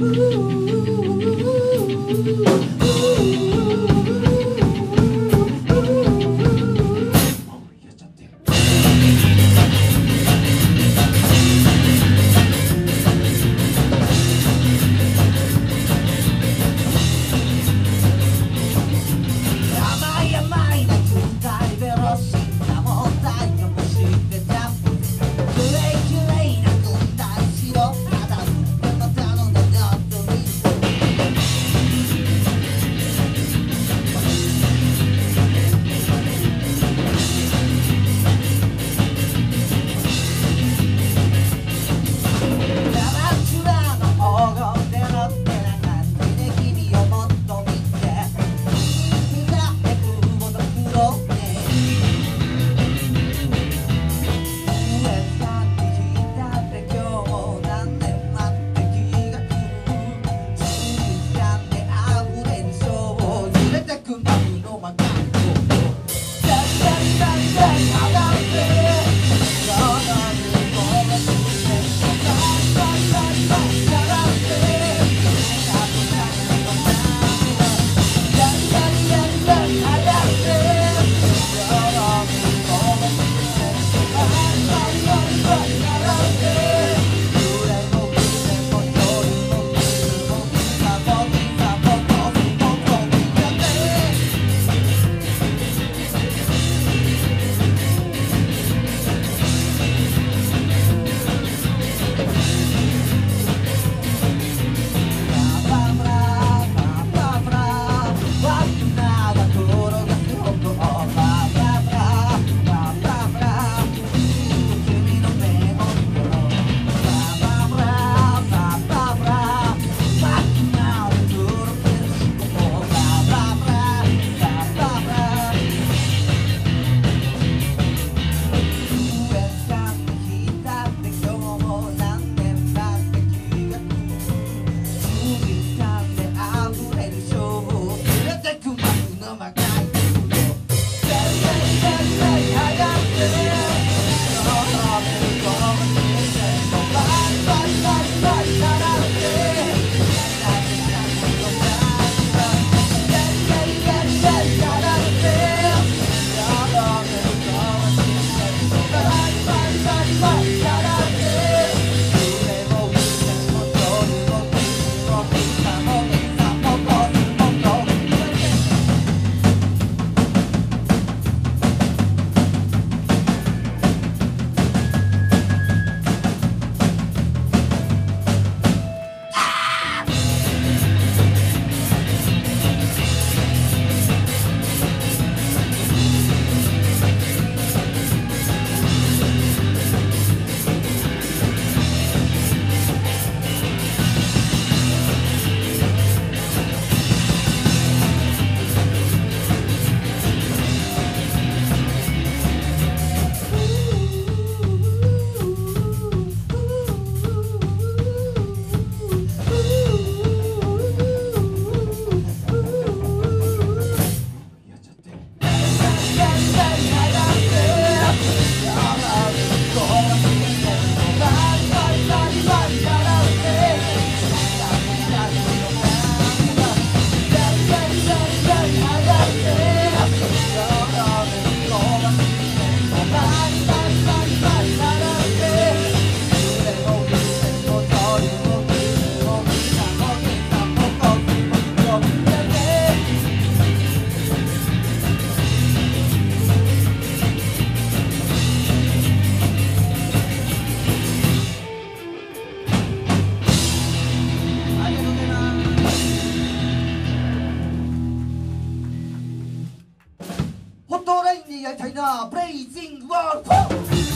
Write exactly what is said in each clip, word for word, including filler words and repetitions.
やりたいなブレイジングワールド。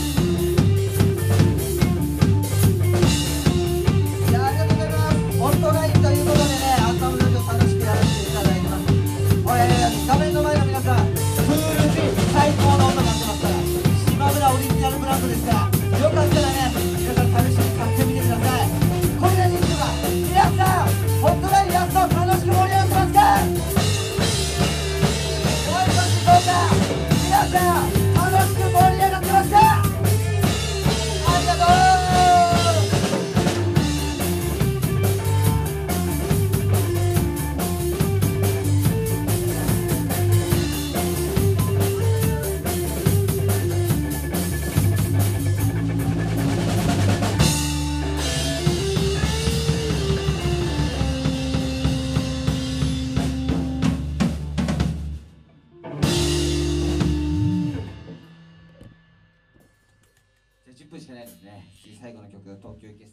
いや、ありがとうございます。ホットラインということでね、アンサンブルスタジオ楽しくやらせていただいてます。画面の前の皆さん、クールで最高の音が鳴ってますから、島村オリジナルブランドですから、よかったらね、皆さん試しに買ってみてください。これでいいですか？皆さん、ホットラインやっと楽しく盛り上がってますか？終わりましょうか？皆さん、楽しく盛り上がってますか？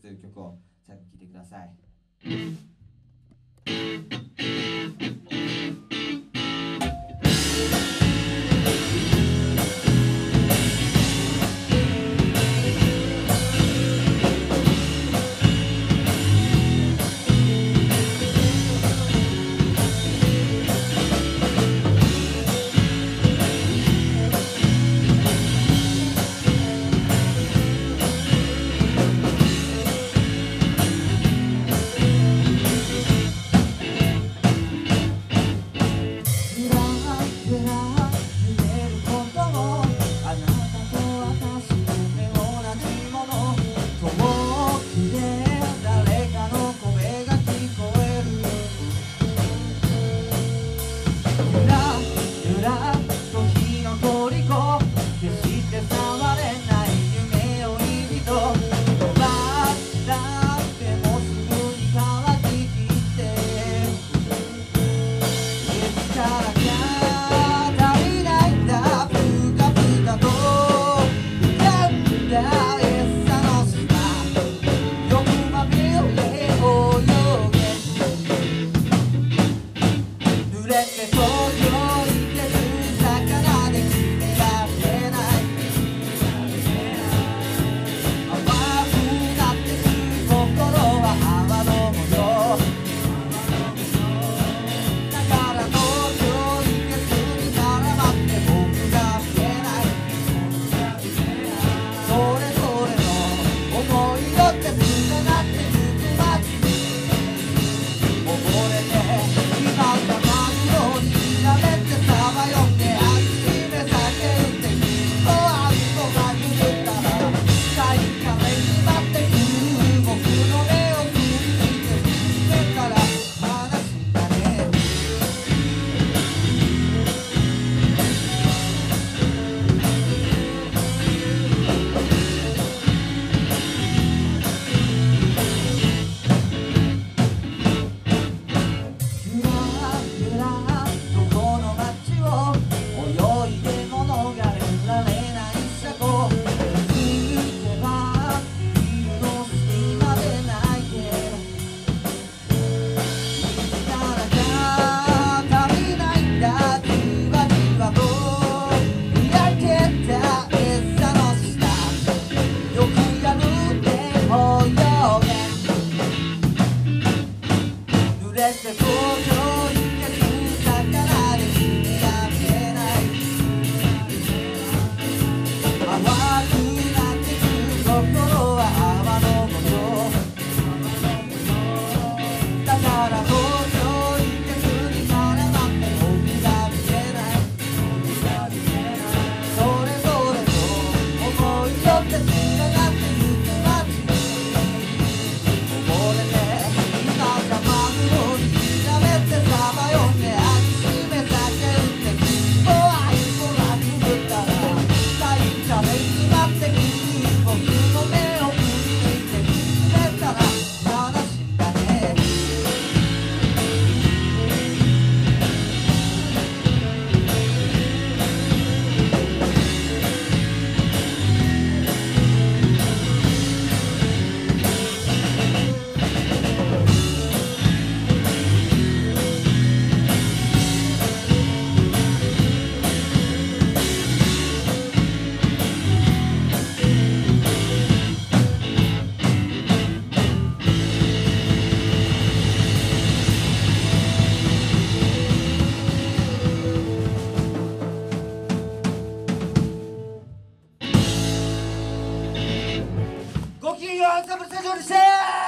という曲を最後聴いてください。アンサンブルスタジオでした。